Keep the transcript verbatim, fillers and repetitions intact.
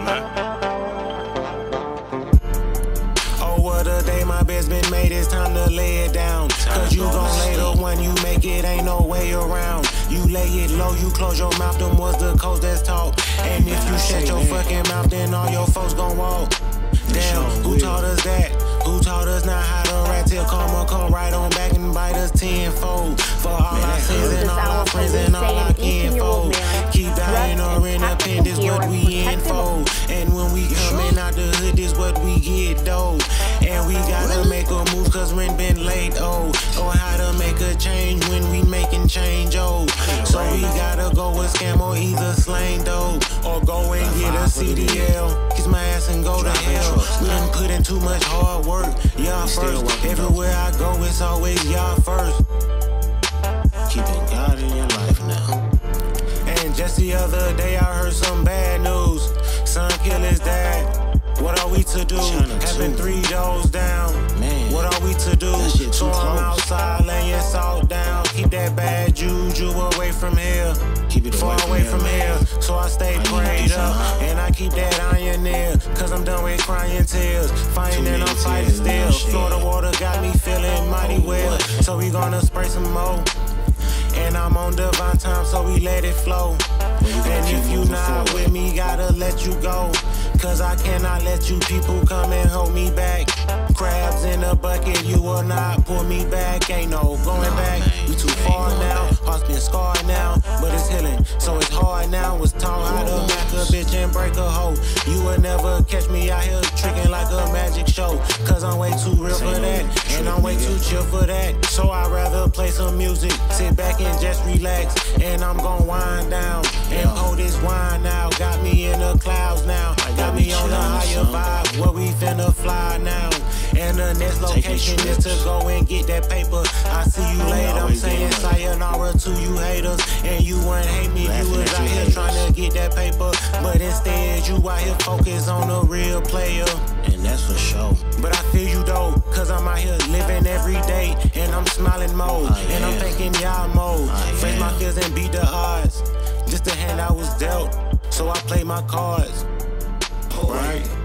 Oh, what a day, my bed's been made, it's time to lay it down. Cause you gon' later when you make it, ain't no way around. You lay it low, you close your mouth, them was the codes that's talk. And if you shut your fucking mouth, then all your folks gon' walk. Damn, who taught us that? Who taught us not how to rat till karma come right on back and bite us tenfold? For all our sins and all our friends and all our kinfolk. Keep dying or independence, what we in for. And when we coming out the hood, this what we get though. And we gotta make a move cause rent been late, oh. Or how to make a change when we making change, oh. So we gotta go with scam or either slang though. Or go and get a C D L. Kiss my ass and go to hell. We done put in too much hard work. Y'all first. Everywhere I go, it's always y'all first. Keeping God in your life now. And just the other day, I heard some bad news. Son kill his dad. What are we to do? Having three doors down. Man, what are we to do? So I'm outside laying salt down. Keep that bad juju away from here. Keep it far away from here. So I stay prayed up. And I keep that iron there. Cause I'm done with crying tears. Fighting and I'm fighting still. Florida water got me feeling mighty well. So we gonna spray some more. And I'm on divine time, so we let it flow. And if you not with me, gotta let you go. Cause I cannot let you people come and hold me back. Crabs in a bucket, you will not pull me back. Ain't no going back, we too far now. Heart's been scarred now, but it's healing, so it's hard now. It's taught how to back a bitch and break a hoe. You will never catch me out here tricking like a magic show. Cause I'm way too real for that, and I'm way too chill for that. So I'd rather play some music, sit back and just relax. And I'm gon' wind down and pour this wine now. Got me in the clouds now, got me on a higher vibe where we finna fly now. And the next location is to go and get that paper. I see you later, I'm saying sayonara to you haters. And you wouldn't hate me if you was out here trying to get that paper. But instead you out here focused on a real player. And that's for sure. But I feel you though, cause I'm out here living every day. And I'm smiling mode, oh, yeah. and I'm thinking y'all mode. oh, Face yeah. my fears and beat the odds. Just the hand I was dealt, so I play my cards. Right?